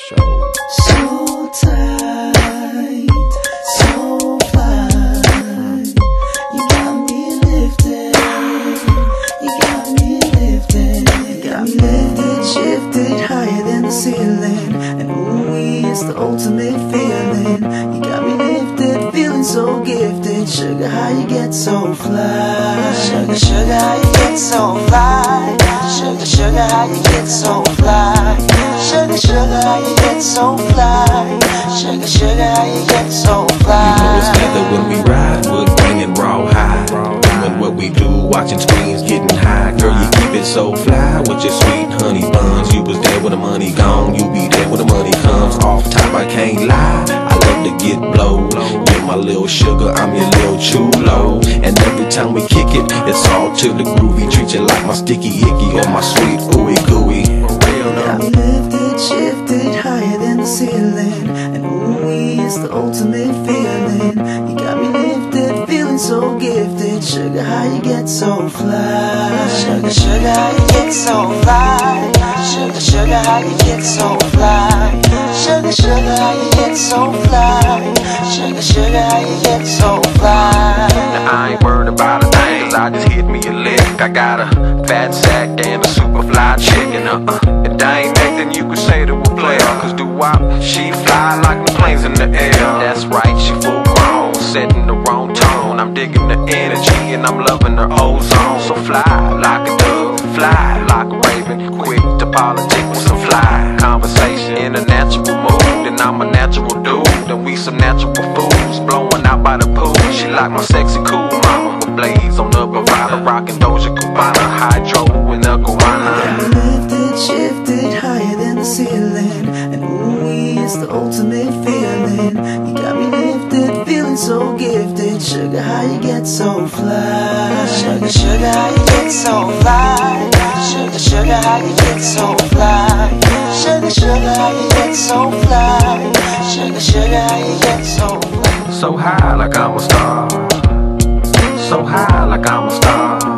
So tight, so fine. You got me lifted, you got me lifted, you got me lifted, shifted higher than the ceiling. And ooh, it's the ultimate feeling. You got me lifted, feeling so gifted. Sugar, how you get so fly? Sugar, sugar, how you get so fly? Sugar, sugar, how you get so fly? Sugar, sugar, how you get so fly? Sugar, sugar, how you get so fly? You know it's together when we ride, wood grain and raw high. Doing what we do, watching screens, getting high. Girl, you keep it so fly with your sweet honey buns. You was there when the money gone, you be there when the money comes. Off top, I can't lie, I love to get blowed. You're my little sugar, I'm your little chulo. And every time we kick it, it's all to the groovy. Treat you like my sticky icky or my sweet ooey gooey. Got me lifted, shifted higher than the ceiling. And ooh, it's the ultimate feeling. You got me lifted, feeling so gifted. Sugar, how you get so fly? Sugar, sugar, how you get so fly? Sugar, sugar, how you get so fly? Sugar, sugar, how you get so fly? Sugar, sugar, how you get so fly? Now I ain't worried about a thing, cause I just hit me a lick. I got a fat sack and a super fly chicken. If I ain't acting, you could say to a player. Cause do-wop, she fly like the planes in the air. That's right, she full grown, setting the wrong tone. I'm digging the energy and I'm loving her ozone. So fly like a dove, fly like a raven. Quick to politic with some fly conversation in a natural mood. And I'm a natural dude, and we some natural fools blowing out by the pool. She like my sexy cool mama with blades on the Bravada, rockin' Doja Cubana, hydro and a guana. Lifted, shifted higher than the ceiling. And ooh, it's the ultimate feeling. You got me lifted, feeling so gifted. Sugar, how you get so fly? Sugar, sugar, how you get so fly? Sugar, sugar, how you get so fly? Sugar, sugar, how you get so fly? Sugar, sugar, how you get so fly? So high like I'm a star, so high like I'm a star.